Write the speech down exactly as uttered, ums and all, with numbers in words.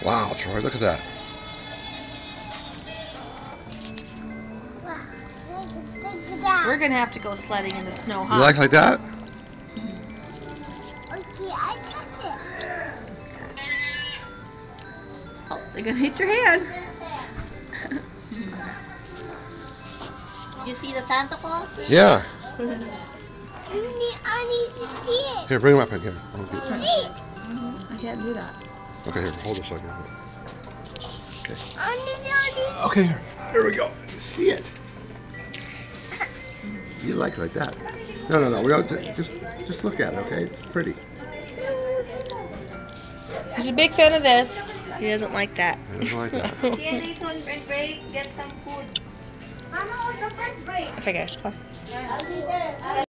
Wow, Troy, look at that. We're gonna have to go sledding in the snow, huh? You like like that? Okay, I touched it. Oh, they're gonna hit your hand. You see the Santa Claus? Yeah. I need, I need to see it. Here, bring him up in here. I'll get- See? I can't do that. Okay, here, hold this second. Okay. I need, I need. Okay, here. Here we go. See it. You like like that? No, no, no. We don't. Just, just look at it. Okay, it's pretty. He's a big fan of this. He doesn't like that. I don't like that. See a nice one and break, get some food. Mama, what's the first break? Okay, guys, come on. I'll be there.